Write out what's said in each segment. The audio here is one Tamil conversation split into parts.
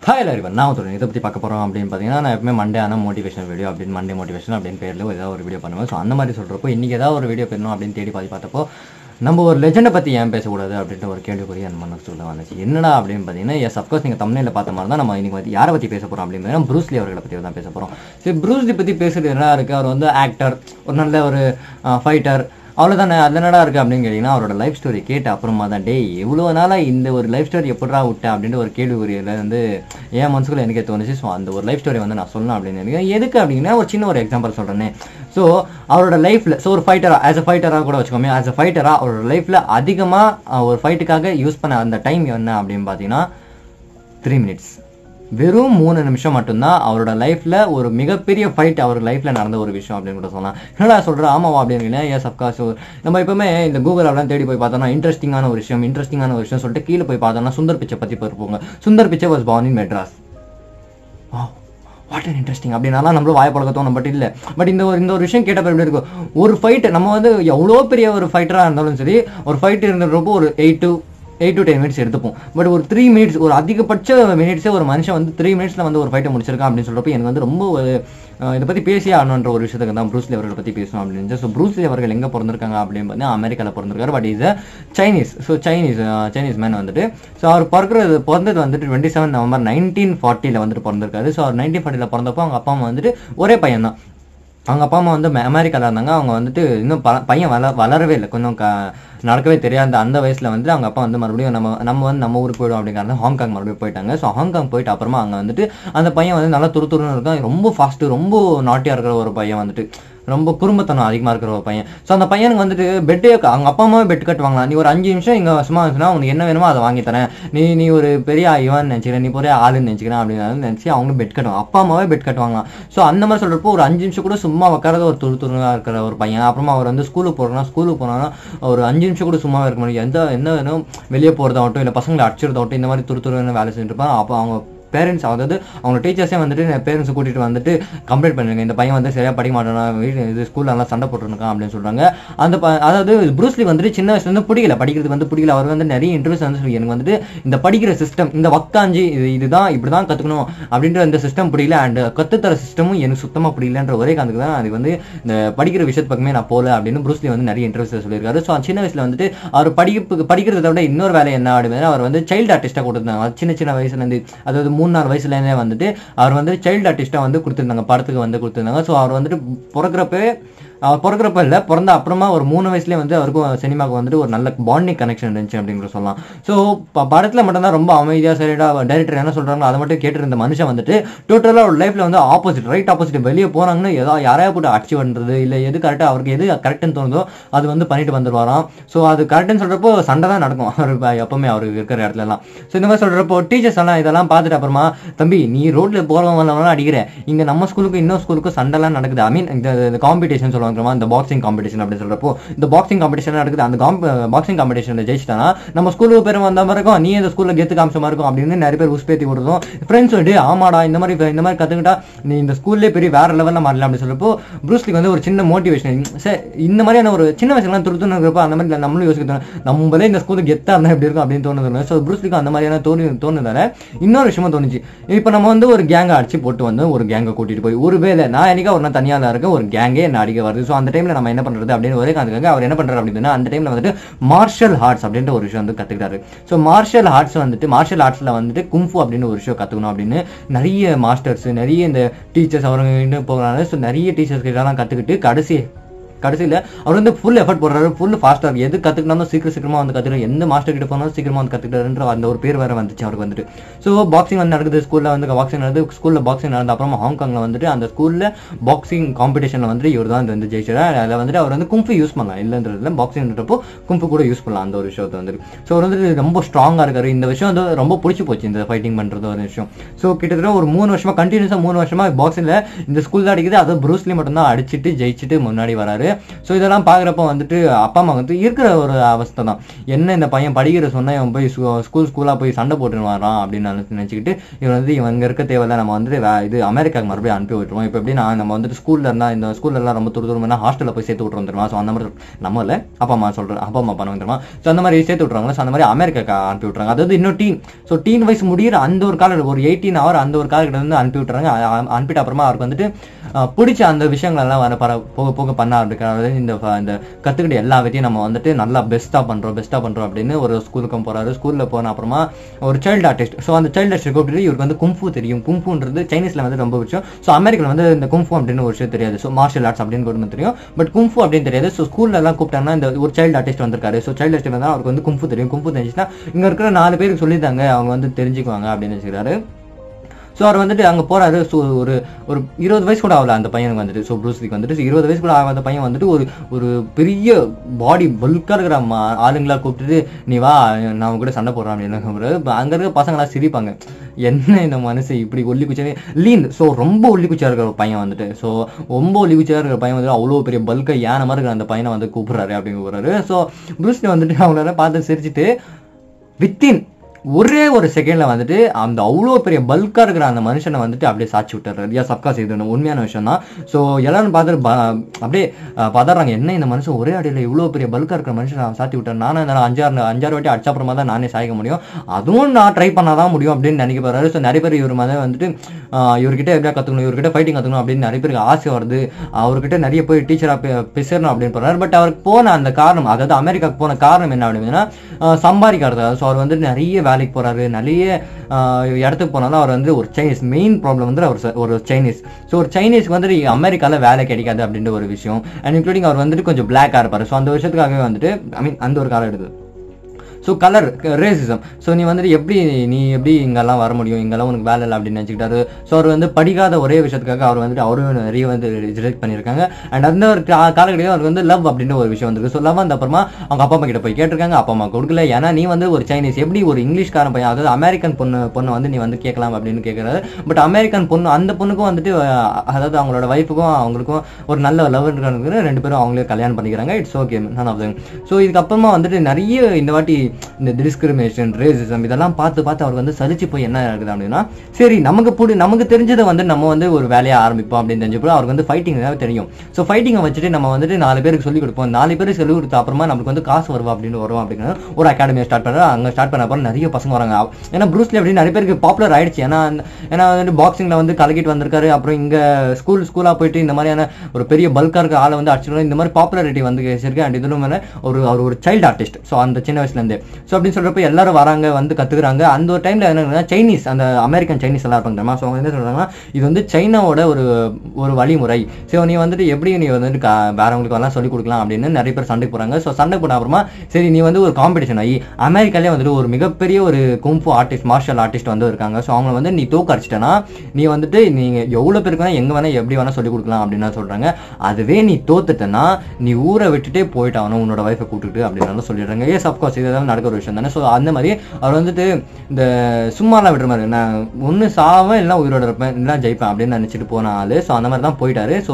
ஹாய் எல்லாரும் நான் சொல்கிறேன் இதை பற்றி பார்க்க போகிறோம் அப்படின்னு பார்த்தீங்கன்னா நான் எப்பவுமே மண்டே ஆனால் மோட்டிவேஷன் வீடியோ அப்படின்னு மண்டே மோட்டிவேஷன் அப்படின்னு பேரில் ஏதாவது ஒரு வீடியோ பண்ணுவேன். ஸோ அந்த மாதிரி சொல்கிறப்போ இன்றைக்கி ஏதாவது ஒரு வீடியோ பண்ணணும் அப்படின்னு தேடி பார்த்தப்போ நம்ம ஒரு லெஜெண்டை பற்றி ஏன் பேசக்கூடாது அப்படின்ற ஒரு கேள்விக்குரிய என் மனசுல வந்துச்சு. என்னடா அப்படின்னு பார்த்தீங்கன்னா அஃப்கோர்ஸ் நீங்கள் தமிழில் பார்த்த மாதிரி தான் நம்ம இன்றைக்கி வந்து யாரை பற்றி பேச போகிறோம் அப்படின்னு ப்ரூஸ்லி அவர்களை பற்றி தான் பேச போகிறோம். சரி, ப்ரூஸ்லி பற்றி பேசுகிறது என்ன இருக்குது? அவர் வந்து ஆக்டர், ஒரு நல்ல ஒரு ஃபைட்டர், அவ்வளோதானே. அது என்னடா இருக்குது அப்படின்னு கேட்டிங்கன்னா அவரோட லைஃப் ஸ்டோரி கேட்ட அப்புறமா தான் எவ்வளோ நாளாக இந்த ஒரு லைஃப் ஸ்டோரி எப்படா விட்டேன் அப்படின்ற ஒரு கேள்விக்குறியில் வந்து என் மனசுக்குள்ள எனக்கே தோணுச்சு. ஸோ அந்த ஒரு லைஃப் ஸ்டோரி வந்து நான் சொல்லணும் அப்படின்னு நினைக்கிறேன். எதுக்கு அப்படின்னா ஒரு சின்ன ஒரு எக்ஸாம்பிள் சொல்கிறேனே. ஸோ அவரோட லைஃப்பில் ஒரு ஃபைட்டராக ஆஸ் அ ஃபைட்டராக கூட வச்சுக்கோமே, ஆஸ் அ ஃபைட்டராக அவரோட லைஃப்பில் அதிகமாக ஒரு ஃபைட்டுக்காக யூஸ் பண்ண அந்த டைம் என்ன அப்படின்னு பார்த்தீங்கன்னா 3 minutes. வெறும் 3 நிமிஷம் மட்டும்தான் அவரோட லைஃப்பில் ஒரு மிகப்பெரிய ஃபைட் அவர் லைஃப்பில் நடந்த ஒரு விஷயம் அப்படின்னு கூட சொல்லலாம். என்னடா சொல்கிறேன்? ஆமாவா அப்படின்னு அஃப்கோர்ஸ் நம்ம எப்பவுமே இந்த கூகுள் அப்படிலாம் தேடி போய் பார்த்தோம்னா இன்ட்ரெஸ்டிங்கான ஒரு விஷயம் சொல்லிட்டு கீழே போய் பார்த்தோம்னா சுந்தர் பிச்சை பற்றி போயிருப்போங்க. Sundar Pichai was born in Madras. What an interesting அப்படின்னாலாம் நம்மளும் வாய பழக்க தோணும். பட் இல்லை, பட் இந்த ஒரு விஷயம் கேட்டப்போ எப்படி இருக்கும்? ஒரு ஃபைட்டு நம்ம வந்து எவ்வளோ பெரிய ஒரு ஃபைட்டராக இருந்தாலும் சரி, ஒரு ஃபைட் இருந்தப்போ ஒரு 8 to 10 minutes எடுத்துப்போம். பட் ஒரு 3 minutes, ஒரு அதிகபட்ச மினிட்ஸே ஒரு மனுஷன் வந்து 3 minutesல வந்து ஒரு ஃபைட்டை முடிச்சிருக்கான் அப்படின்னு சொல்கிறப்போ எனக்கு வந்து ரொம்ப இதை பற்றி பேசியே ஆகணுன்ற ஒரு விஷயத்துக்கு தான் ப்ரூஸ்லி அவர்களை பற்றி பேசணும் அப்படின்னு. ஸோ ப்ரூஸ்லி அவர்கள் எங்கே பிறந்திருக்காங்க அப்படின்னு பார்த்தீங்கன்னா அமெரிக்காவில் பிறந்திருக்காரு. But is Chinese. So Chinese man வந்துட்டு. ஸோ அவர் பிறந்தது வந்துட்டு 27 நவம்பர் 1940 வந்துட்டு பிறந்திருக்காரு. ஸோ அவர் 1940 பிறந்தப்போ அவங்க அப்பா அம்மா வந்துட்டு ஒரே பையன் தான். அவங்க அப்பா அம்மா வந்து அமெரிக்காவில் இருந்தாங்க. அவங்க வந்துட்டு இன்னும் பையன் வளரவே இல்லை, கொஞ்சம் நடக்கவே தெரியாத அந்த வயசில் வந்து அவங்க அப்பா வந்து மறுபடியும் நம்ம ஊருக்கு போய்டும் அப்படிங்கிறது ஹாங்காங் மறுபடியும் போயிட்டாங்க. ஸோ ஹாங்காங் போயிட்டு அப்புறமா அங்கே வந்துட்டு அந்த பையன் வந்து நல்லா துருத்துருன்னு இருக்கும், ரொம்ப ஃபாஸ்ட்டு, ரொம்ப நாட்டியாக இருக்கிற ஒரு பையன் வந்துட்டு, ரொம்ப குறும்பத்தனம் அதிகமாக இருக்கிற ஒரு பையன். ஸோ அந்த பையனுக்கு வந்துட்டு பெட்டே அவங்க அப்பா அம்மாவே பெட் கட்டுவாங்களா, நீ ஒரு 5 நிமிஷம் இங்கே சும்மா இருந்துச்சுன்னா உனக்கு என்ன வேணுமோ அதை வாங்கி தரேன், நீ ஒரு பெரிய இவன் நினச்சிக்கிறேன், நீ பெரிய ஆளுன்னு நினச்சிக்கிறேன் அப்படின்னு நினச்சி அவங்களும் பெட் கட்டுவாங்க, அப்பா அம்மாவே பெட் கட்டுவாங்களாம். ஸோ அந்த மாதிரி சொல்கிறப்போ ஒரு 5 நிமிஷம் கூட சும்மா உட்காரது ஒரு துருத்துருவாக இருக்கிற ஒரு பையன். அப்புறமா அவர் வந்து ஸ்கூலுக்கு போனான்னா ஒரு 5 நிமிஷம் கூட சும்மா இருக்க முடியும். என்ன வேணும், வெளியே போகிறதாகட்டும் இல்லை பசங்களை அடிச்சிருந்தாகட்டும், இந்த மாதிரி துருத்துருன்னு வேலை செஞ்சுட்டு இருப்பாங்க. அப்போ அவங்க பேரண்ட்ஸ், அதாவது அவங்க டீச்சர்ஸே வந்துட்டு பேரண்ட்ஸை கூட்டிகிட்டு வந்துட்டு கம்ப்ளைண்ட் பண்ணுங்க, இந்த பையன் வந்து சரியாக படிக்க மாட்டானா, இது ஸ்கூலில் நல்லா சண்டை போட்டுருக்கான் அப்படின்னு சொல்கிறாங்க. அதாவது ப்ரூஸ்லி வந்துட்டு சின்ன வயசுலேருந்து பிடிக்கல, படிக்கிறதுக்கு வந்து பிடிக்கல. அவர் வந்து நிறைய இன்டர்வியூஸ் வந்து எனக்கு வந்துட்டு இந்த படிக்கிற சிஸ்டம், இந்த வக்காஞ்சி இதுதான் இப்படி தான் கற்றுக்கணும் அப்படின்ற இந்த சிஸ்டம் பிடிக்கல, அண்ட் கற்றுத்தர சிஸ்டமும் எனக்கு சுத்தமாக பிடிக்கலன்ற ஒரே காரணத்துக்கு தான் அது வந்து இந்த படிக்கிற விஷயத்து பக்கமே நான் போகல அப்படின்னு ப்ரூஸ்லி வந்து நிறைய இன்டர்வியூஸ் சொல்லியிருக்காரு. ஸோ சின்ன வயசில் வந்துட்டு அவர் படிக்கிறத விட இன்னொரு வேலை என்ன அப்படின்னு அவர் வந்து சைல்டு ஆர்டிஸ்டாக கொடுத்துருந்தாங்க. சின்ன வயசுலேருந்து, அதாவது 3-4 வயசுலேருந்தே வந்துட்டு அவர் வந்து சைல்டு ஆர்டிஸ்டாக வந்து கொடுத்துருந்தாங்க, படத்துக்கு வந்து கொடுத்துருந்தாங்க. ஸோ அவர் வந்துட்டு பிறக்கிறப்ப இல்லை, பிறந்த அப்புறமா ஒரு 3 வயசுலேயே வந்து அவருக்கும் சினிமாவுக்கு வந்துட்டு ஒரு நல்ல பாண்டிங் கனெக்ஷன் இருந்துச்சு அப்படிங்கிற சொல்லலாம். ஸோ படத்தில் மட்டும்தான் ரொம்ப அமைதியாக சரியாக டைரக்டர் என்ன சொல்கிறாங்களோ அதை மட்டும் கேட்டுருந்த மனுஷன் வந்துட்டு டோட்டலாக ஒரு லைஃப்பில் வந்து ரைட் ஆப்போசிட் வெளியே போனாங்கன்னு யாரையா போட்டு அடிச்சு பண்ணுறது, இல்லை எது கரெக்டாக அவருக்கு எது கரெக்டுன்னு தோணுதோ அது வந்து பண்ணிட்டு வந்துடுவாராம். ஸோ அது கரெக்டுன்னு சொல்கிறப்போ சண்டை தான் நடக்கும் அவர் எப்பவுமே அவர் இருக்கிற இடத்துலலாம். ஸோ இந்த மாதிரி சொல்கிறப்போ டீச்சர்ஸ் எல்லாம் இதெல்லாம் பார்த்துட்டு அப்புறமா, தம்பி நீ ரோட்டில் போகிறவங்களாம் அடிக்கிறேன், இங்கே நம்ம ஸ்கூலுக்கும் இன்னொரு ஸ்கூலுக்கும் சண்டைலாம் நடக்குது, ஐ மீன் இந்த காம்படிஷன் சொல்லுவாங்க, இந்த பாக்ஸிங் காம்படிஷன் அப்படின்னு சொல்றப்போ இந்த பாக்ஸிங் காம்படிஷன் நடக்குது, அந்த பாக்ஸிங் காம்படிஷன்ல ஜெயிச்சிட்டானா நம்ம ஸ்கூலுக்கு பேர் வந்த மாதிரி இருக்கும், நீ இந்த ஸ்கூல்ல கெத்து காமிச்ச மாதிரி இருக்கும் அப்படின்னு நிறைய பேர் உஸ்பேத்தி விடுறதும் ஃப்ரெண்ட்ஸ் வந்து ஆமாடா இந்த மாதிரி கத்துக்கிட்டா நீ இந்த ஸ்கூல்லே பெரிய வேற லெவலில் மாறலாம் அப்படின்னு சொல்றப்போ ப்ரூஸ்லிக்கு வந்து ஒரு சின்ன மோட்டிவேஷன். இந்த மாதிரியான ஒரு சின்ன வயசுலாம் துருத்துன்னு இருக்கிறப்போ அந்த மாதிரி நம்மளும் யோசிக்கணும், நம்மளே இந்த ஸ்கூலுக்கு கெத்தா இருந்தா எப்படி இருக்கும் அப்படின்னு தோணுது. ஸோ ப்ரூஸ்லிக்கு அந்த மாதிரியான தோணுதால இன்னொரு விஷயமா தோணுச்சு, இப்போ நம்ம வந்து ஒரு கேங்கை அடிச்சு போட்டு வந்து ஒரு கேங்கை கூட்டிட்டு போய் ஒருவேளை நான் என்னைக்கா ஒரு நாள் தனியாக இருக்க ஒரு கேங்கே என்ன அடிக்க வருது. ஸோ அந்த டைம்ல நம்ம என்ன பண்றது அப்படின்னு ஒரே காரணத்துக்காக அவர் என்ன பண்றாரு அப்படின்னா அந்த டைம்ல வந்துட்டு மார்ஷல் ஆர்ட்ஸ் அப்படின்ற ஒரு விஷயம் வந்து கத்துக்கிட்டாரு. ஸோ மார்ஷல் ஆர்ட்ஸ்ல வந்துட்டு கும்ஃபு அப்படின்னு ஒரு விஷயம் கத்துக்கணும் அப்படின்னு நிறைய மாஸ்டர்ஸ், நிறைய இந்த டீச்சர்ஸ் அவங்க போகிறாங்க. ஸோ நிறைய டீச்சர்ஸ் கிட்டலாம் கத்துக்கிட்டு கடைசியில் அவர் வந்து ஃபுல் எஃபர்ட் போடுறாரு, ஃபுல் ஃபாஸ்ட்டாக எது கற்றுக்கிட்டாலும் சீக்கிரமாக வந்து கற்றுக்கிட்டு, எந்த மாஸ்டர் கிட்ட போனாலும் சீக்கிரமாக வந்து கற்றுக்கிட்டாருன்ற அந்த ஒரு பேர் வேறு வந்துச்சு அவருக்கு வந்துட்டு. ஸோ பாக்ஸிங் வந்து நடக்குது, ஸ்கூலில் வந்து ஸ்கூலில் பாக்ஸிங் நடந்த அப்புறமா ஹாங்காங்கில் வந்துட்டு அந்த ஸ்கூலில் பாக்ஸிங் காம்படிஷனில் வந்துட்டு இவர் தான் வந்து ஜெயிச்சார். அதில் வந்துட்டு அவர் வந்து கும்ஃபு யூஸ் பண்ணலாம், இல்லைன்றதுல பாக்ஸிங்ன்றப்போ கும்ஃபு கூட யூஸ் பண்ணலாம் அந்த ஒரு விஷயத்தை வந்துட்டு. ஸோ அவர் வந்து ரொம்ப ஸ்ட்ராங்காக இருக்காரு. இந்த விஷயம் வந்து ரொம்ப பிடிச்சி போச்சு, இந்த ஃபைட்டிங் பண்ணுறது ஒரு விஷயம். ஸோ கிட்டத்தட்ட ஒரு 3 வருஷமாக பாக்ஸிங்கில் இந்த ஸ்கூல் தான் அடிக்குது, அது ப்ரூஸ்லி மட்டும்தான் அடிச்சுட்டு ஜெயிச்சுட்டு முன்னாடி வராரு. ஸோ இதெல்லாம் பார்க்குறப்ப வந்துட்டு அப்பா அம்மா வந்து இருக்கிற ஒரு அவஸ்தை தான். என்ன இந்த பையன் படிக்கிற சொன்னா இவன் போய் ஸ்கூலாக போய் சண்டை போட்டுன்னு வரான் அப்படின்னு நினச்சிக்கிட்டு இவன் வந்து இவன் இங்கே இருக்க தேவையில்ல, நம்ம வந்துட்டு இது அமெரிக்காவுக்கு மறுபடியும் அனுப்பி விட்டுருவோம். இப்போ எப்படின்னா நம்ம வந்துட்டு ஸ்கூலில் இருந்தால் இந்த ஸ்கூல்லாம் ரொம்ப தூரமாக ஹாஸ்டலில் போய் சேர்த்து விட்டுருவோம் தெரியுமா. ஸோ அந்த மாதிரி நம்ம இல்லை அப்பா அம்மா சொல்கிறேன், அப்பா அம்மா பண்ணுவோம் தெரியுமா. ஸோ அந்த மாதிரி சேர்த்து விட்ருவாங்க. ஸோ அந்த மாதிரி அமெரிக்கா அனுப்பி விட்றாங்க. அதாவது இன்னும் டீன் வயசு முடிகிற அந்த ஒரு காலம், ஒரு 18 hour அந்த ஒரு காலக்கிட்ட வந்து அனுப்பி விட்டுறாங்க. அனுப்பிட்ட அப்புறமா அவருக்கு வந்துட்டு பிடிச்ச அந்த விஷயங்கள் எல்லாம் போக போக பண்ண ஆரம்பிக்கிறாரு. இந்த கற்றுக்கிட்ட எல்லா விதையும் நம்ம வந்துட்டு நல்லா பெஸ்ட்டாக பண்ணுறோம் அப்படின்னு ஒரு ஸ்கூலுக்கும் போகிறாரு. ஸ்கூலில் போன அப்புறமா ஒரு சைல்டு ஆர்டிஸ்ட், ஸோ அந்த சைல்டு ஆர்டிஸ்ட் கூப்பிட்டு இவருக்கு வந்து கும்ஃபு தெரியும். கும்ஃபுன்றது சைனீஸில் வந்து ரொம்ப விஷயம். ஸோ அமெரிக்காவில் வந்து இந்த கும்ஃபு அப்படின்னு ஒரு விஷயம் தெரியாது. ஸோ மார்ஷல் ஆர்ட்ஸ் அப்படின்னு கூட தெரியும், பட் கும்ஃபு அப்படின்னு தெரியாது. ஸோ ஸ்கூலில் எல்லாம் கூப்பிட்டாங்கன்னா இந்த ஒரு சைல்டு ஆர்டிஸ்ட் வந்திருக்காரு. ஸோ சைல்டு ஆர்டிஸ்ட் வந்து அவருக்கு வந்து கும்ஃபு தெரியும். கும்ஃபு தெரிஞ்சுன்னா இங்கே இருக்கிற 4 பேருக்கு சொல்லித்தாங்க, அவங்க வந்து தெரிஞ்சுக்குவாங்க அப்படின்னு வச்சுக்கிறாரு. ஸோ அவர் வந்துட்டு அங்கே போறாரு. ஸோ ஒரு 20 வயசு கூட ஆகல அந்த பையனுக்கு வந்துட்டு. ஸோ ப்ரூஸ்லிக்கு வந்துட்டு 20 வயசு கூட ஆகாத பையன் வந்துட்டு ஒரு பெரிய பாடி பல்காக இருக்கிற ஆளுங்களா கூப்பிட்டுட்டு நீ வா நான் கூட சண்டை போடுறான் அப்படின்னு. அங்கே இருக்க பசங்களாம் சிரிப்பாங்க, என்ன இந்த மனசு இப்படி ஒல்லி குச்சியா லீன். ஸோ ரொம்ப ஒல்லி குச்சியா இருக்கிற ஒரு பையன் வந்துட்டு, ஸோ ரொம்ப ஒல்லி குச்சியா இருக்கிற பையன் வந்துட்டு அவ்வளோ பெரிய பல்கை யானை மாதிரி இருக்கிற அந்த பையனை வந்து கூப்பிடுறாரு அப்படின்னு கூப்பிடுறாரு. ஸோ ப்ரூஸ்லி வந்துட்டு அவங்கள பார்த்து சிரிச்சுட்டு வித்தின் ஒரே ஒரு செகண்ட்ல வந்துட்டு அந்த அவ்வளோ பெரிய பல்கா இருக்கிற அந்த மனுஷனை வந்துட்டு அப்படியே சாட்சி விட்டுறாரு. யா சப்காஸ் இது உண்மையான விஷயம் தான். ஸோ எல்லாரும் பார்த்துட்டு அப்படியே பதறாங்க, என்ன இந்த மனுஷன் ஒரே அடியில் இவ்வளோ பெரிய பல்கா இருக்கிற மனுஷன் சாத்தி விட்டார். நானும் என்னால் 5-6 வாட்டி அடிச்சப்புறமா தான் நானே சாய்க்க முடியும், அதுவும் நான் ட்ரை பண்ணாதான் முடியும் அப்படின்னு நினைக்க போறாரு. ஸோ நிறைய பேர் இவர் மாதிரி வந்துட்டு இவர்கிட்ட எப்படியா கற்றுக்கணும், இவர்கிட்ட ஃபைட்டிங் கற்றுக்கணும் அப்படின்னு நிறைய பேருக்கு ஆசை வருது. அவர்கிட்ட நிறைய போய் டீச்சராக பேசணும் அப்படின்னு போறாரு. பட் அவருக்கு போன அந்த காரணம், அதாவது அமெரிக்காவுக்கு போன காரணம் என்ன அப்படின்னா சம்பாதிக்கிறது. ஸோ அவர் வந்துட்டு நிறைய வேலைக்கு போறாரு, நிறைய இடத்துக்கு போனாலும் அவர் வந்து ஒரு சைனீஸ், மெயின் ப்ராப்ளம் வந்து அவர் ஒரு சைனீஸ். ஸோ ஒரு சைனீஸ்க்கு வந்துட்டு அமெரிக்காவில் வேலை கிடைக்காது அப்படின்ற ஒரு விஷயம். அண்ட் இன்க்ளூடிங் அவர் வந்துட்டு கொஞ்சம் பிளாக்காக இருப்பார். ஸோ அந்த விஷயத்துக்காகவே வந்துட்டு அந்த ஒரு காலம் எடுத்து ஸோ கலர் ரேசிசம். ஸோ நீ வந்துட்டு நீ எப்படி இங்கெல்லாம் வர முடியும், இங்கெல்லாம் உனக்கு வேலை இல்லை அப்படின்னு நினச்சிக்கிட்டாரு. ஸோ அவர் வந்து படிக்காத ஒரே விஷயத்துக்காக அவர் வந்துட்டு அவரும் நிறைய வந்து ரிஜெக்ட் பண்ணியிருக்காங்க. அண்ட் அந்த ஒரு காலகட்டத்தில் அவருக்கு வந்து லவ் அப்படின்ற ஒரு விஷயம் வந்துருக்கு. ஸோ லவ் வந்த அப்புறமா அவங்க அப்பா அம்மா கிட்ட போய் கேட்டிருக்காங்க, அப்பா அம்மா கொடுக்கல. ஏன்னா நீ வந்து ஒரு சைனீஸ், எப்படி ஒரு இங்கிலீஷ்காரன் பையன், அதாவது அமெரிக்கன் பொண்ணை வந்து நீ வந்து கேட்கலாம் அப்படின்னு கேட்குறாரு. பட் அமெரிக்கன் பொண்ணு, அந்த பொண்ணுக்கும் வந்துட்டு அதாவது அவங்களோட ஒய்ஃபுக்கும் அவங்களுக்கும் ஒரு நல்ல லவ் இருக்கிற 2 பேரும் அவங்களே கல்யாணம் பண்ணிக்கிறாங்க. It's okay, none of them. So இதுக்கப்புறமா வந்துட்டு நிறைய இந்த வாட்டி இந்த டிஸ்கிரிமினேஷன், ரேசிசம் இதெல்லாம் பார்த்து அவருக்கு வந்து சலிச்சு போய் என்ன இருக்குது அப்படின்னா, சரி நமக்கு தெரிஞ்சதை வந்து நம்ம வந்து ஒரு வேலையை ஆரம்பிப்போம் அப்படின்னு தெரிஞ்சப்போ அவருக்கு வந்து ஃபைட்டிங் தெரியும். ஸோ ஃபைட்டிங்கை வச்சுட்டு நம்ம வந்துட்டு 4 பேருக்கு சொல்லிக் கொடுப்போம். 4 பேருக்கு சொல்லிக் கொடுத்த அப்புறமா நமக்கு வந்து காசு வரும் அப்படின்னு ஒரு அகாடமியை ஸ்டார்ட் பண்ணுறோம். அங்கே ஸ்டார்ட் பண்ண அப்புறம் நிறைய பசங்க வராங்க. ஏன்னா ப்ரூஸ்லி அப்படின்னு நிறைய பேருக்கு பாப்புலர் ஆயிடுச்சு. ஏன்னா வந்து பாக்ஸிங்ல வந்து கலக்கிட்டு வந்திருக்காரு. அப்புறம் இங்க ஸ்கூலா போயிட்டு இந்த மாதிரியான ஒரு பெரிய பல்கா இருக்க ஆளை வந்து அடிச்சிருக்காரு. இந்த மாதிரி பாப்புலாரிட்டி வந்து வச்சிருக்கு. அண்ட் இதுல மேலே அவர் ஒரு சைல்டு ஆர்டிஸ்ட். ஸோ அந்த சின்ன வயசுல இருந்தே ஸோ அப்படின்னு சொல்றப்ப எல்லாரும் வராங்க, வந்து கத்துக்கிறாங்க. அந்த ஒரு டைம்ல என்ன சைனீஸ், அந்த அமெரிக்கன் சைனீஸ் எல்லாம் இருப்பாங்க. ஸோ அவங்க என்ன சொல்றாங்கன்னா, இது வந்து சைனாவோட ஒரு வழிமுறை. ஸோ நீ வந்துட்டு எப்படி நீ வந்துட்டு வேறவங்களுக்கு எல்லாம் சொல்லிக் கொடுக்கலாம் அப்படின்னு நிறைய பேர் சண்டை போறாங்க. ஸோ சண்டை போன அப்புறமா சரி நீ வந்து ஒரு காம்படிஷன் ஆகி அமெரிக்காலே வந்துட்டு ஒரு மிகப்பெரிய ஒரு கும்ஃபு ஆர்டிஸ்ட், மார்ஷல் ஆர்டிஸ்ட் வந்து இருக்காங்க. ஸோ அவங்க வந்து நீ தோக்கடிச்சிட்டனா நீ வந்துட்டு நீங்க எவ்வளவு பேருக்கு வேணா எங்க வேணா எப்படி வேணா சொல்லிக் கொடுக்கலாம் அப்படின்னு சொல்றாங்க. அதுவே நீ தோத்துட்டனா நீ ஊரை விட்டுட்டே போயிட்டாகணும் உன்னோட வைஃபை கூப்பிட்டு அப்படின்னு சொல்லிடுறாங்க. ஏஸ் அப்கோர்ஸ் இதெல்லாம் நடக்கிற விஷயம் தானே. ஸோ அந்த மாதிரி அவர் வந்துட்டு இந்த சும்மாலாம் விடுற மாதிரி, நான் ஒன்று சாவேன் இல்லை உயிரோட இருப்பேன் இல்லை ஜெயிப்பேன் அப்படின்னு நினச்சிட்டு போன ஆள். ஸோ அந்த மாதிரி தான் போயிட்டாரு. ஸோ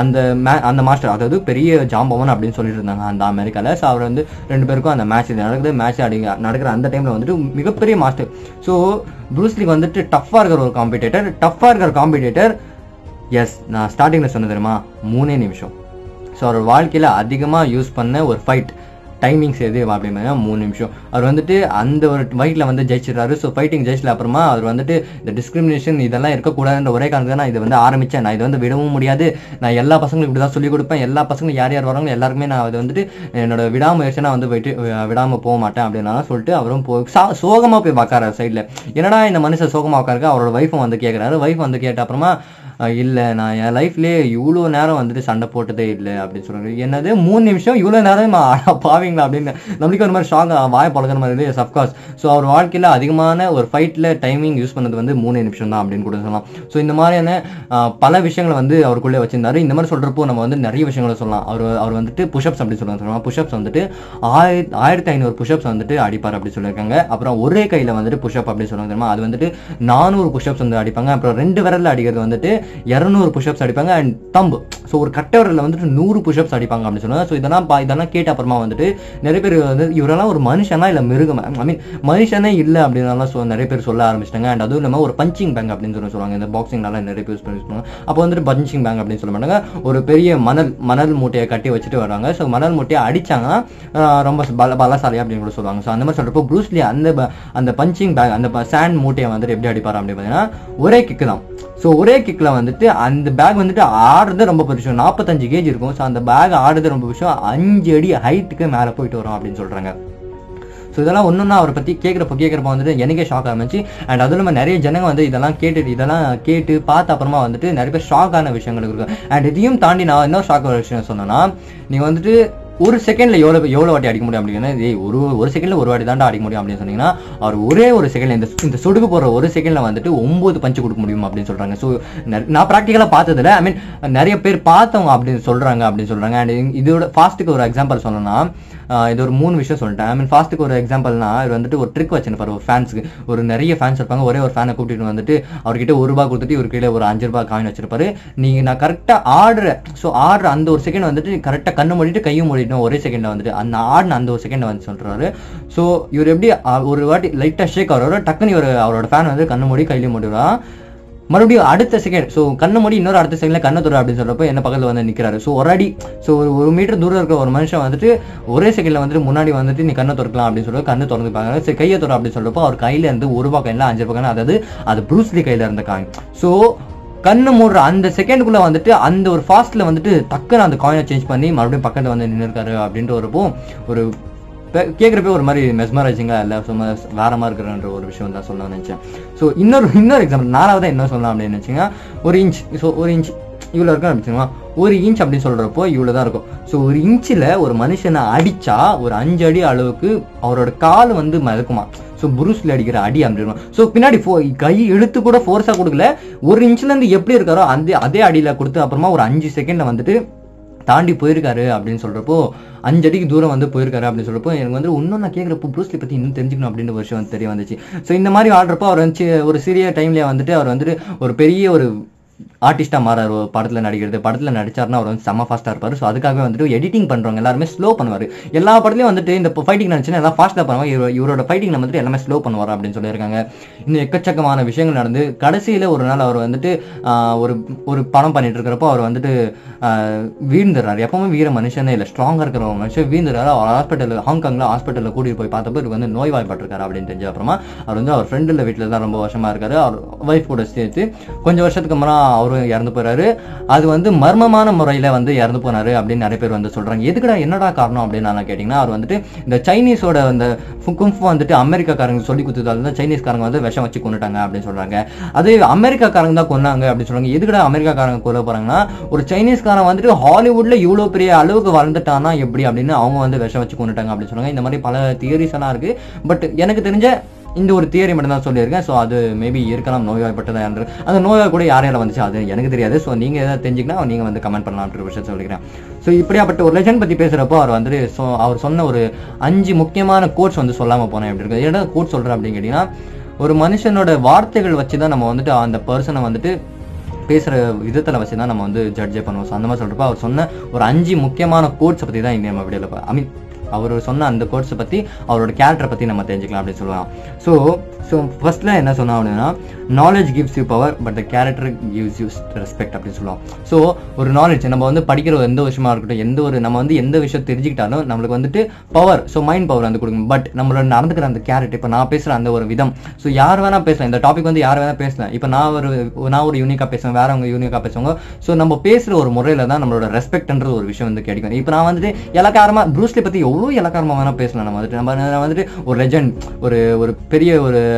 அந்த மாஸ்டர், அதாவது பெரிய ஜாம்பவன் அப்படின்னு சொல்லிட்டு இருந்தாங்க அந்த அமெரிக்காவில். ஸோ அவர் வந்து 2 பேருக்கும் அந்த மேட்ச் நடக்கிற அந்த டைமில் வந்துட்டு மிகப்பெரிய மாஸ்டர். ஸோ ப்ரூஸ்லிக்கு வந்துட்டு டஃப்பாக இருக்கிற காம்படிட்டர். எஸ், நான் ஸ்டார்டிங்கில் சொன்ன தெரியுமா 3 நிமிஷம். ஸோ அவர் வாழ்க்கையில் அதிகமாக யூஸ் பண்ண ஒரு ஃபைட் டைமிங்ஸ் எது அப்படின்னா 3 நிமிஷம். அவர் வந்துட்டு அந்த ஒரு ஃபைட்டில் வந்து ஜெயிச்சிடறாரு. ஸோ ஃபைட்டிங் ஜெயிச்சில் அப்புறமா அவர் வந்துட்டு இந்த டிஸ்கிரிமினேஷன் இதெல்லாம் இருக்கக்கூடாதுன்ற ஒரே காரணத்துக்கு நான் இதை வந்து ஆரம்பித்தேன். நான் இதை வந்து விடவும் முடியாது. நான் எல்லா பசங்களுக்கும் இப்படி தான் சொல்லிக் கொடுப்பேன். எல்லா பசங்களும் யார் வராங்களோ எல்லாருக்குமே நான் அதை வந்துட்டு என்னோட விடாமுயற்சி நான் வந்து போயிட்டு விடாமல் போக மாட்டேன் அப்படின்னா சொல்லிட்டு அவரும் சோகமாக போய் பார்க்குறாரு சைடில். என்னடா இந்த மனுஷன் சோகமாக உட்காருக்க. அவரோட ஒய்ஃபும் வந்து கேட்குறாரு. ஒய்ஃப் வந்து கேட்ட அப்புறமா இல்லை நான் என் லைஃப்லேயே இவ்வளோ நேரம் வந்துட்டு சண்டை போட்டதே இல்லை அப்படின்னு சொல்கிறாரு. என்னது 3 நிமிஷம் இவ்வளோ நேரம் பாவீங்களா சொல்றீங்களா அப்படின்னு நம்மளுக்கு ஒரு மாதிரி ஷாக் வாய பழக்கிற மாதிரி இருக்கு. அஃப்கோர்ஸ் ஸோ அவர் வாழ்க்கையில் அதிகமான ஒரு ஃபைட்டில் டைமிங் யூஸ் பண்ணது வந்து 3 நிமிஷம் தான் அப்படின்னு கூட சொல்லலாம். ஸோ இந்த மாதிரியான பல விஷயங்களை வந்து அவருக்குள்ளே வச்சிருந்தாரு. இந்த மாதிரி சொல்றப்போ நம்ம வந்து நிறைய விஷயங்களை சொல்லலாம். அவர் வந்துட்டு புஷ்அப்ஸ் அப்படி சொல்லுவாங்க. புஷ்அப்ஸ் வந்துட்டு 1500 புஷ்அப்ஸ் வந்துட்டு அடிப்பார் அப்படி சொல்லியிருக்காங்க. அப்புறம் ஒரே கையில் வந்துட்டு புஷ்அப் அப்படி சொல்லுவாங்க தெரியுமா, அது வந்துட்டு 400 புஷ்அப்ஸ் வந்து அடிப்பாங்க. அப்புறம் 2 விரலில் அடிக்கிறது வந்துட்டு 200 புஷ்அப்ஸ் அடிப்பாங்க. அண்ட் தம்பு ஸோ ஒரு கட்டை விரலில் வந்துட்டு 100 புஷ்அப்ஸ் அடிப்பாங்க அப்படின்னு சொல்லுவாங்க. ஸோ இதெல்லாம் கேட்ட அப்புறமா வந்துட்டு நிறைய பேர் வந்து இவரெல்லாம் ஒரு மனுஷனா இல்லை மிருகம், ஐ மீன் மனுஷனே இல்லை அப்படின்னு நிறைய பேர் சொல்ல ஆரம்பிச்சிட்டாங்க. அண்ட் அதுவும் இல்லாமல் ஒரு பஞ்சிங் பேங்க் அப்படின்னு சொல்லுவாங்க. இந்த பாக்ஸிங்னால நிறைய பேர் யூஸ் பண்ணுவாங்க. அப்போ வந்துட்டு பஞ்சிங் பேங்க் அப்படின்னு சொல்ல மாட்டாங்க. ஒரு பெரிய மணல் மூட்டையை கட்டி வச்சுட்டு வராங்க. ஸோ மணல் மூட்டையை அடிச்சாங்கன்னா ரொம்ப பலசாலியா அப்படின்னு கூட சொல்லுவாங்க. ஸோ அந்த மாதிரி சொல்றப்போ ப்ரூஸ்லி அந்த பஞ்சிங் பேக் அந்த சாண்ட் மூட்டையை வந்துட்டு எப்படி அடிப்பார் அப்படின்னு பார்த்தீங்கன்னா ஒரே கிக்கு தான். ஸோ ஒரே கிக்ல வந்துட்டு அந்த பேக் வந்துட்டு ஆடுறது ரொம்ப பெருசு, 45 kg இருக்கும். ஸோ அந்த பேக் ஆடுறது ரொம்ப பெருசு, 5 அடி ஹைட்டுக்கு மேலே போயிட்டு வரும் அப்படின்னு சொல்றாங்க. ஸோ இதெல்லாம் ஒன்றுன்னா அவரை பற்றி கேட்குறப்ப வந்துட்டு எனக்கே ஷாக் ஆரம்பிச்சு. அண்ட் அதுவும் இல்லாமல் நிறைய ஜனங்க வந்து இதெல்லாம் கேட்டு பார்த்த அப்புறமா வந்துட்டு நிறைய பேர் ஷாக் ஆன விஷயங்கள் இருக்கு. அண்ட் இதையும் தாண்டி நான் இன்னொரு ஷாக் ஆன விஷயம் சொன்னேன்னா, நீங்கள் வந்துட்டு ஒரு செகண்ட்ல எவ்வளோ வாட்டி அடிக்க முடியும் அப்படின்னா, ஒரு செகண்ட்ல ஒரு வாட்டி தாண்டா அடிக்க முடியும் அப்படின்னு சொன்னீங்கன்னா, அவர் ஒரே ஒரு செகண்ட்ல இந்த சொடுக்கு போற ஒரு செகண்ட்ல வந்துட்டு 9 பஞ்சு கொடுக்க முடியும் அப்படின்னு சொல்றாங்க. ஸோ நான் ப்ராக்டிக்கலா பார்த்ததுல ஐ மீன் நிறைய பேர் பார்த்தவங்க அப்படின்னு சொல்றாங்க. அண்ட் இதோட ஃபாஸ்ட்டுக்கு ஒரு எக்ஸாம்பிள் சொல்லணும்னா, இது ஒரு 3 விஷயம் சொல்லிட்டேன். ஐ மீன் ஃபாஸ்ட்டுக்கு ஒரு எக்ஸாம்பிள்னா, இது வந்துட்டு ஒரு ட்ரிக் வச்சிருப்பாரு ஒரு ஃபேன்ஸுக்கு. ஒரு நிறைய ஃபேன்ஸ் இருப்பாங்க. ஒரே ஒரு ஃபேனை கூப்பிட்டு வந்துட்டு அவர்கிட்ட ₹1 கொடுத்துட்டு இவர் கீழே ஒரு ₹5 காயின் வச்சிருப்பாரு. நான் கரெக்டா ஆடுற அந்த ஒரு செகண்ட் வந்துட்டு கரெக்டா கண்ணு மூடிட்டு கையும் மூடிட்டோம் ஒரே செகண்ட்ல வந்துட்டு அந்த ஆடின அந்த ஒரு செகண்ட் வந்து சொல்றாரு. ஸோ இவர் எப்படி ஒரு வாட்டி லைட்டா ஷேக் ஆகிறாரோ டக்குன்னு அவரோட ஃபேன் வந்து கண்ணு மூடி கையில மூடிடுவா. மறுபடியும் அடுத்த செகண்ட் ஸோ கண்ணு மூடி இன்னொரு அடுத்த செகண்ட்ல கண்ணை துற அப்படின்னு சொல்றப்போ என்ன பக்கத்துல வந்து நிக்கிறாரு. ஸோ ஒரு அடி ஒரு மீட்டர் தூரம் இருக்க ஒரு மனுஷன் வந்துட்டு ஒரே செகண்ட்ல வந்துட்டு முன்னாடி வந்துட்டு நீ கண்ணை திறக்கலாம் அப்படின்னு சொல்லிட்டு கண்ணு திறந்து பாருங்க. சரி கையை துற அப்படின்னு சொல்றப்போ அவர் கையில இருந்து ₹1 காயின்ல ₹5 காயின், அதாவது அது ப்ரூஸ்லி கையில இருந்த காயின். ஸோ கண்ணு மூடுற அந்த செகண்டுக்குள்ள வந்துட்டு அந்த ஒரு ஃபாஸ்ட்ல வந்துட்டு டக்குன்னு அந்த காயினை சேஞ்ச் பண்ணி மறுபடியும் பக்கத்துல வந்து நின்று இருக்காரு அப்படின்ற ஒரு கேட்குறப்ப ஒரு மாதிரி மெஸ்மரைசிங்கா இல்லை சும்மா வேற மாதிரி இருக்கிறன்ற ஒரு விஷயம் தான் சொல்ல நினைச்சேன். ஸோ இன்னொரு எக்ஸாம்பிள் 4வது என்ன சொல்லலாம் அப்படின்னு நினைச்சீங்கன்னா, ஒரு இன்ச் இவ்வளோ இருக்கும் அப்படின்னா, 1 இன்ச் அப்படின்னு சொல்றப்போ இவ்வளோ தான் இருக்கும். ஸோ 1 இன்ச்சில் ஒரு மனுஷனை அடிச்சா ஒரு 5 அடி அளவுக்கு அவரோட கால் வந்து மிதக்குமா. ஸோ புரூஸ்ல அடிக்கிற அடி அப்படின்னு. ஸோ பின்னாடி கை இழுத்து கூட ஃபோர்ஸா கொடுக்கல, 1 இன்ச்ல இருந்து எப்படி இருக்காரோ அதே அடியில கொடுத்து அப்புறமா ஒரு 5 செகண்ட்ல வந்துட்டு தாண்டி போயிருக்காரு அப்படின்னு சொல்றப்போ 5 அடிக்கு தூரம் வந்து போயிருக்காரு அப்படின்னு சொல்றப்போ எனக்கு வந்து இன்னும் நான் கேட்குறப்போ ப்ரூஸ்லி பத்தி இன்னும் தெரிஞ்சுக்கணும் அப்படின்னு ஒரு விஷயம் வந்து தெரிய வந்துச்சு. ஸோ இந்த மாதிரி ஆடுறப்போ அவர் வந்து ஒரு சிறிய டைம்ல வந்துட்டு அவர் வந்துட்டு ஒரு பெரிய ஒரு ஆர்டிஸ்டா மாறாரு. படத்துல நடிச்சாருன்னா அவர் வந்து செம்ம ஃபாஸ்டா இருப்பாரு. ஸோ அதுக்காகவே வந்துட்டு எடிட்டிங் பண்றவங்க எல்லாருமே ஸ்லோ பண்ணுவாரு. எல்லா படத்துலயும் வந்துட்டு இந்த ஃபைட்டிங் நினைச்சுன்னா எல்லாம் ஃபாஸ்டா பண்ணுவாங்க, இவரோட ஃபைட்டிங் வந்துட்டு எல்லாமே ஸ்லோ பண்ணுவார் அப்படின்னு சொல்லியிருக்காங்க. இன்னும் எக்கச்சக்கமான விஷயங்கள் நடந்து கடைசியில ஒரு நாள் அவர் வந்துட்டு ஒரு படம் பண்ணிட்டு இருக்கிறப்போ அவர் வந்துட்டு வீழ்ந்துடுறாரு. எப்பவுமே வீர மனுஷனே இல்லை, ஸ்ட்ராங்கா இருக்கிற மனுஷன் வீழ்ந்துடுறாரு. அவர் ஹாங்காங்ல ஹாஸ்பிட்டலில் கூட்டிட்டு போய் பார்த்தப்போ இவருக்கு வந்து நோய்வாய்ப்பட்டிருக்காரு அப்படின்னு தெரிஞ்ச அப்புறமா அவர் வந்து அவர் ஃப்ரெண்டுல வீட்டில் தான் ரொம்ப வருஷமா இருக்காரு. அவர் ஒய்ஃப் கூட சேர்த்து கொஞ்சம் வருஷத்துக்கு அப்புறம் அவரும் இறந்து போறாரு. அது வந்து மர்மமான முறையில வந்து இறந்து போனாரு அப்படின்னு நிறைய பேர் வந்து சொல்றாங்க. எதுக்குடா என்னடா காரணம் அப்படின்னு நான் கேட்டீங்கன்னா, அவர் வந்துட்டு இந்த சைனீஸோட அந்த கும்ஃபு வந்துட்டு அமெரிக்காக்காரங்க சொல்லி கொடுத்ததால தான் சைனீஸ்காரங்க வந்து விஷம் வச்சு கொண்டுட்டாங்க அப்படின்னு சொல்றாங்க. அதே அமெரிக்காக்காரங்க தான் கொன்னாங்க அப்படின்னு சொல்றாங்க. எதுக்குடா அமெரிக்காக்காரங்க கொல்ல போறாங்கன்னா, ஒரு சைனீஸ்காரன் வந்துட்டு ஹாலிவுட்ல இவ்வளவு பெரிய அளவுக்கு வளர்ந்துட்டானா எப்படி அப்படின்னு அவங்க வந்து விஷம் வச்சு கொண்டுட்டாங்க அப்படின்னு சொல்றாங்க. இந்த மாதிரி பல தியரிஸ் எல்லாம் இருக்கு. பட் எனக்கு தெரிஞ்ச இந்த ஒரு தியரி மட்டும் தான் சொல்லியிருக்கேன். ஸோ அது மேபி இருக்கலாம் நோய்வாய்ப்பட்டதா என்று. அந்த நோயால் கூட யாரையால வந்துச்சு அது எனக்கு தெரியாது. ஸோ நீங்க எதாவது தெரிஞ்சுக்கினா நீங்க வந்து கமெண்ட் பண்ணலாம்ன்ற விஷயம் சொல்லிக்கிறேன். ஸோ இப்படியாப்பட்ட ஒரு லெஜண்ட் பத்தி பேசுறப்போ அவர் வந்துட்டு அவர் சொன்ன ஒரு 5 முக்கியமான கோட்ஸ் வந்து சொல்லாம போனேன் எப்படி இருக்கு. ஏன்னா கோட் சொல்றேன் அப்படின்னு கேட்டீங்கன்னா, ஒரு மனுஷனோட வார்த்தைகள் வச்சுதான் நம்ம வந்துட்டு அந்த பர்சனை வந்துட்டு பேசுற விதத்துல வச்சுதான் நம்ம வந்து ஜட்ஜே பண்ணுவோம். ஸோ அந்த மாதிரி சொல்றப்போ அவர் சொன்ன ஒரு 5 முக்கியமான கோட்ஸை பத்தி தான் இந்த நம்ம வீடியோல ஐ மீன் அவர் சொன்ன அந்த கோட்ஸை பத்தி அவரோட கேரக்டரை பத்தி நம்ம தெரிஞ்சுக்கலாம் அப்படின்னு சொல்லலாம். ஸோ ஃபர்ஸ்ட்ல என்ன சொன்னோம் அப்படின்னா, knowledge gives you power but the character gives you respect அப்படின்னு சொல்லுவோம். ஸோ ஒரு நாலேஜ் நம்ம வந்து படிக்கிற எந்த விஷயமா இருக்கட்டும், நம்ம வந்து எந்த விஷயம் தெரிஞ்சுக்கிட்டாலும் நம்மளுக்கு வந்துட்டு பவர், ஸோ மைண்ட் பவர் வந்து கொடுக்கும். பட் நம்மளோட நடந்துக்கிற அந்த கேரக்டர், இப்போ நான் பேசுற அந்த ஒரு விதம், ஸோ யார் வேணா பேசலாம், இந்த டாபிக் வந்து யார் வேணா பேசலாம். இப்போ நான் ஒரு யூனிக்கா பேசுவேன், வேறவங்க யூனிக்கா பேசுவாங்க. ஸோ நம்ம பேசுற ஒரு முறையில தான் நம்மளோட ரெஸ்பெக்ட்ன்ற ஒரு விஷயம் வந்து கிடைக்கும். இப்போ நான் வந்துட்டு இலக்காரமா ப்ரூஸ்லி பத்தி எவ்வளோ இலக்காரமா வேணா பேசலாம். நம்ம வந்துட்டு ஒரு லெஜண்ட், ஒரு பெரிய ஒரு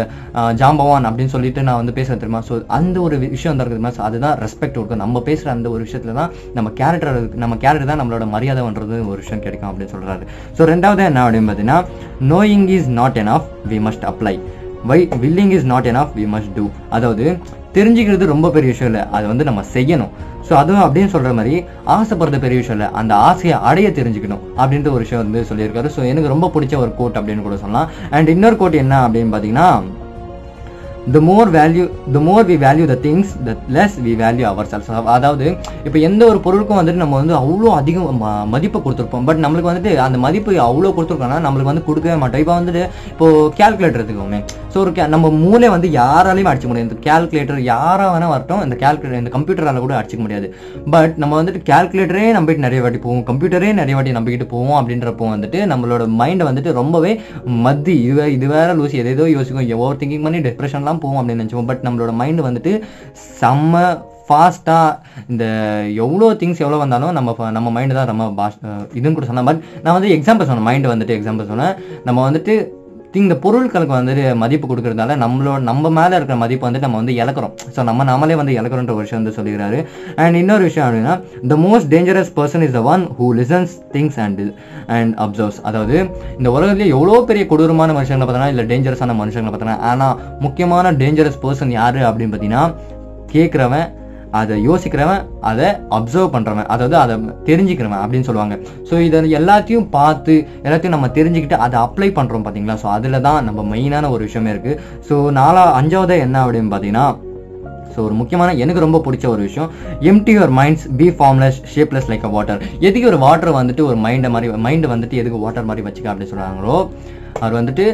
ஜாம்பவான் அப்படின்னு சொல்லிட்டு நான் வந்து பேசுறேன் தெரியுமா. ஸோ அந்த ஒரு விஷயம் தான் இருக்குது. அதுதான் ரெஸ்பெக்ட் கொடுக்கும். நம்ம பேசுற அந்த ஒரு விஷயத்துல தான் நம்ம கேரக்டர் தான் நம்மளோட மரியாதைன்றது ஒரு விஷயம் கிடைக்கும் அப்படின்னு சொல்றாரு. ஸோ ரெண்டாவது என்ன அப்படின்னு பார்த்தீங்கன்னா, knowing is not enough, we must apply. willing is not enough, we must do. அதாவது தெரிஞ்சுக்கிறது ரொம்ப பெரிய விஷயம் இல்லை, அதை வந்து நம்ம செய்யணும். ஸோ அதுவும் அப்படின்னு சொல்ற மாதிரி ஆசைப்படுறது பெரிய விஷயம் இல்லை, அந்த ஆசையை அடைய தெரிஞ்சுக்கணும் அப்படின்ற ஒரு விஷயம் வந்து சொல்லியிருக்காரு. ஸோ எனக்கு ரொம்ப பிடிச்ச ஒரு கோட் அப்படின்னு கூட சொல்லலாம். அண்ட் இன்னொரு கோட் என்ன அப்படின்னு பார்த்தீங்கன்னா, the more we value the things, the less we value ourselves. அதாவது இப்போ எந்த ஒரு பொருளுக்கும் வந்துட்டு நம்ம வந்து அவ்வளோ அதிகம் மதிப்பு கொடுத்துருப்போம். பட் நம்மளுக்கு வந்துட்டு அந்த மதிப்பு அவ்வளோ கொடுத்துருக்கோம்னா நம்மளுக்கு வந்து கொடுக்கவே மாட்டோம். இப்போ வந்துட்டு இப்போ கேல்குலேட்டர் எடுத்துக்கோமே. ஸோ ஒரு நம்ம மூளை வந்து யாராலையும் அடிச்சுக்க முடியாது. இந்த கேல்குலேட்டர் யாரா வேணா வரட்டும், இந்த கம்ப்யூட்டரால கூட அடிச்சுக்க முடியாது. பட் நம்ம வந்துட்டு கேல்குலேட்டரே நம்பிட்டு நிறைய வாட்டி போவோம், கம்ப்யூட்டரே நிறைய வாட்டி நம்பிக்கிட்டு போவோம். அப்படின்றப்போ வந்துட்டு நம்மளோட மைண்டை வந்துட்டு ரொம்பவே இது வேற லூசி எதோ யோசிக்கும், ஓவர் திங்கிங் பண்ணி டிப்ரெஷன்லாம் போவோம் அப்படின்னு நினைச்சோம். பட் நம்மளோட மைண்ட் வந்துட்டு செம்ம ஃபாஸ்டா இந்த எவ்வளோ திங்ஸ் எவ்வளோ வந்தாலும் நம்ம மைண்டு தான் ரொம்ப இதுன்னு கூட சொன்னேன். பட் நான் வந்து எக்ஸாம்பிள் சொன்னேன், மைண்டு வந்துட்டு எக்ஸாம்பிள் சொன்னேன். நம்ம வந்துட்டு இந்த பொருட்களுக்கு வந்துட்டு மதிப்பு கொடுக்கறதால நம்ம மேலே இருக்கிற மதிப்பு வந்துட்டு நம்ம வந்து இழக்கிறோம். ஸோ நம்மளே வந்து இழக்கிறோன்ற ஒரு விஷயம் வந்து சொல்லிடுறாரு. அண்ட் இன்னொரு விஷயம் அப்படின்னா, the most dangerous person is the one who listens things and observes. அதாவது இந்த உலகத்திலே எவ்வளோ பெரிய கொடூரமான மனுஷங்களை பார்த்தோன்னா, இல்லை டேஞ்சரஸான மனுஷங்களை பார்த்தோன்னா, ஆனால் முக்கியமான டேஞ்சரஸ் பர்சன் யாரு அப்படின்னு பார்த்தீங்கன்னா, கேட்குறவன், அதை யோசிக்கிறவன், அதை அப்சர்வ் பண்றவன், அதாவது அதை தெரிஞ்சுக்கிறவன் அப்படின்னு சொல்லுவாங்க. ஸோ இதை எல்லாத்தையும் பார்த்து எல்லாத்தையும் நம்ம தெரிஞ்சுக்கிட்டு அதை அப்ளை பண்றோம் பார்த்தீங்களா. ஸோ அதில் தான் நம்ம மெயினான ஒரு விஷயமே இருக்கு. ஸோ அஞ்சாவது என்ன அப்படின்னு பார்த்தீங்கன்னா, ஸோ ஒரு முக்கியமான எனக்கு ரொம்ப பிடிச்ச ஒரு விஷயம், empty your minds, be formless, shapeless like a water. எதுக்கு ஒரு வாட்டர் வந்துட்டு ஒரு மைண்டை வந்துட்டு எதுக்கு வாட்டர் மாதிரி வச்சுக்க அப்படின்னு சொல்றாங்களோ, அவர் வந்துட்டு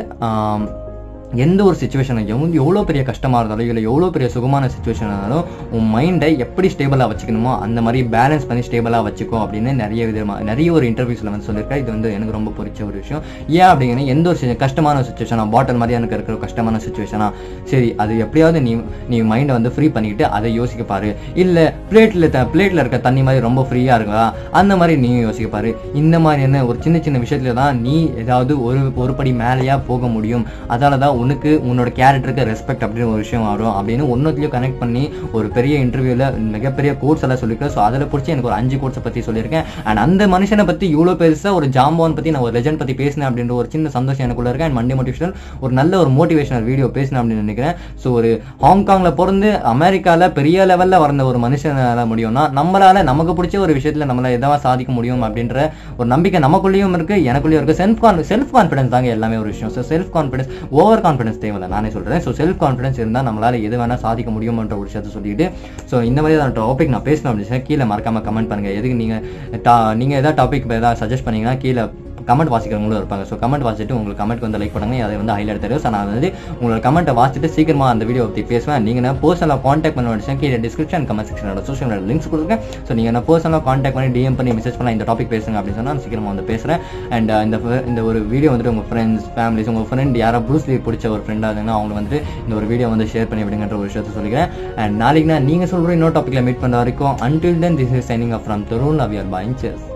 எந்த ஒரு சுச்சுவேஷன் எவ்வளோ பெரிய கஷ்டமாக இருந்தாலும் இல்லை எவ்வளோ பெரிய சுகமான சுச்சுவேஷன் இருந்தாலும் உன் மைண்டை எப்படி ஸ்டேபிளாக வச்சுக்கணுமோ அந்த மாதிரி பேலன்ஸ் பண்ணி ஸ்டேபிளாக வச்சுக்கோ அப்படின்னு நிறைய ஒரு இன்டர்வியூஸில் வந்து சொல்லியிருக்கேன். இது வந்து எனக்கு ரொம்ப பிடிச்ச ஒரு விஷயம். ஏன் அப்படிங்கன்னா, எந்த ஒரு கஷ்டமான சுச்சுவேஷனா, பாட்டில் மாதிரி எனக்கு இருக்கிற கஷ்டமான சுச்சுவேஷனா, சரி அது எப்படியாவது நீ மைண்டை வந்து ஃப்ரீ பண்ணிக்கிட்டு அதை யோசிக்க பாரு. இல்லை பிளேட்டில் இருக்க தண்ணி மாதிரி ரொம்ப ஃப்ரீயாக இருக்கா, அந்த மாதிரி நீ யோசிக்க பாரு. இந்த மாதிரி என்ன ஒரு சின்ன விஷயத்துல தான் நீ ஏதாவது ஒரு படி மேலேயா போக முடியும். அதால தான் உனக்கு உன்னோட கேரக்டருக்கு ரெஸ்பெக்ட் அப்படின்னு ஒரு விஷயம் வரும் அப்படின்னு ஒன்னொத்துலயும் கனெக்ட் பண்ணி ஒரு பெரிய இன்டர்வியூல மிகப்பெரிய கோட்ஸ் எல்லாம் சொல்லியிருக்கேன். ஸோ அதில் பிடிச்சி எனக்கு ஒரு 5 கோட்ஸை பத்தி சொல்லியிருக்கேன். அண்ட் அந்த மனுஷனை பத்தி இவ்வளோ பெருசா ஒரு ஜாம்பவான் பத்தி நான் ஒரு லெஜண்ட் பத்தி பேசினேன் அப்படின்ற ஒரு சின்ன சந்தோஷம் எனக்குள்ள இருக்கேன். அண்ட் மண்டே மோட்டிவேஷனல் ஒரு நல்ல ஒரு மோட்டிவேஷனல் வீடியோ பேசினேன் அப்படின்னு நினைக்கிறேன். ஸோ ஒரு ஹாங்காங்ல பிறந்து அமெரிக்கால பெரிய லெவல்ல வந்த ஒரு மனுஷனால முடியும்னா, நம்மளால நமக்கு பிடிச்ச ஒரு விஷயத்துல நம்மளால எதாவது சாதிக்க முடியும் அப்படின்ற ஒரு நம்பிக்கை நமக்குள்ளேயும் இருக்கு, எனக்குள்ளேயும் இருக்கு. செல்ஃப் கான்ஃபிடன்ஸ் தாங்க எல்லாமே ஒரு விஷயம். So self confidence, over confidence தேவையில்லை, நானே சொல்றேன். ஸோ செல்ஃப் கான்ஃபிடன்ஸ் இருந்தால் நம்மளால எது வேணா சாதிக்க முடியும்ன்ற ஒரு விஷயத்தை சொல்லிட்டு, ஸோ இந்த மாதிரி டாபிக் நான் பேசணும் அப்படின்னு கீழே மறக்காம கமெண்ட் பண்ணுங்க. எதுக்கு நீங்க ஏதாவது டாபிக் ஏதாவது சஜஸ்ட் பண்ணீங்கன்னா கீழே கமெண்ட் வாசிக்கிறவங்களும் இருப்பாங்க. ஸோ கமெண்ட் வாசிட்டு உங்களுக்கு கமெண்ட் வந்து லைக் பண்ணுங்க, அதை வந்து ஹைலைட் தருவோம். ஸோ நான் வந்து உங்களோட கமெண்ட்டை வாசிட்டு சீக்கிரமா அந்த வீடியோ பற்றி பேசுவேன். நீங்க பர்சனலாக கான்டாக்ட் பண்ண வேண்டிய கீழே டிஸ்கிரிப்ஷன் கமெண்ட் செக்ஷனோட சோஷியல் மீடியா லிங்க்ஸ் கொடுக்குறேன். ஸோ நீங்க பர்சனலாக கான்டாக்ட் பண்ணி டிஎம் பண்ணி மெசேஜ் பண்ணலாம், இந்த டாபிக் பேசுங்க அப்படின்னு சொன்னால் நான் சீக்கிரமா வந்து பேசுறேன். அண்ட் இந்த ஒரு வீடியோ வந்துட்டு உங்க ஃப்ரெண்ட்ஸ், ஃபேமிலிஸ், உங்க ஃப்ரெண்ட் யாரோ ப்ரூஸ் லீ பிடிச்ச ஒரு ஃப்ரெண்டாக இருந்தாங்கன்னா அவங்க வந்து இந்த ஒரு வீடியோ வந்து ஷேர் பண்ணி விடுங்கன்ற ஒரு விஷயத்தை சொல்லிக்கிறேன். அண்ட் நாளைக்கு நான் நீங்க சொல்ற இன்னொரு டாபிக்ல மீட் பண்ண வரைக்கும், until then this is signing off from Tharun. Love you all. Bye. Cheers.